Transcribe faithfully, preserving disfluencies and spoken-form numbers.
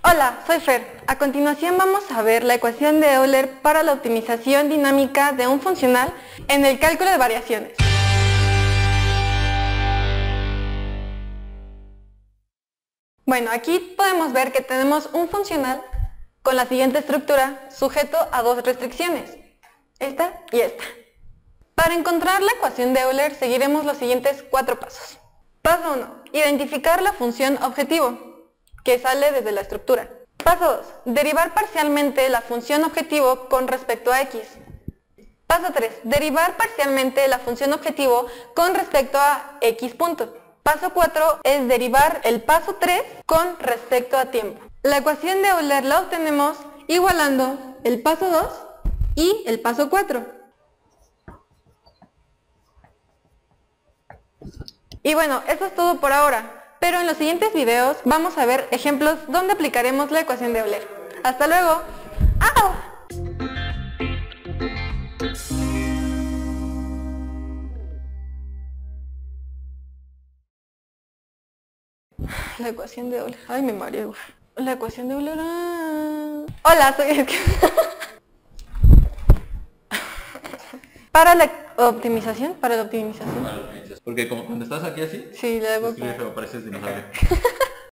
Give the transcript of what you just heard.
Hola, soy Fer. A continuación vamos a ver la ecuación de Euler para la optimización dinámica de un funcional en el cálculo de variaciones. Bueno, aquí podemos ver que tenemos un funcional con la siguiente estructura sujeto a dos restricciones, esta y esta. Para encontrar la ecuación de Euler seguiremos los siguientes cuatro pasos. Paso uno. Identificar la función objetivo, que sale desde la estructura. Paso dos. Derivar parcialmente la función objetivo con respecto a x. Paso tres. Derivar parcialmente la función objetivo con respecto a x punto. Paso cuatro es derivar el paso tres con respecto a tiempo. La ecuación de Euler la obtenemos igualando el paso dos y el paso cuatro. Y bueno, eso es todo por ahora, pero en los siguientes videos vamos a ver ejemplos donde aplicaremos la ecuación de Euler. ¡Hasta luego! ¡Au! La ecuación de Euler. Ay, me mareo. La ecuación de Euler. Hola, soy... Para la optimización, para la optimización. Porque como cuando estás aquí así, sí, le hago escribes o apareces dinosaurio.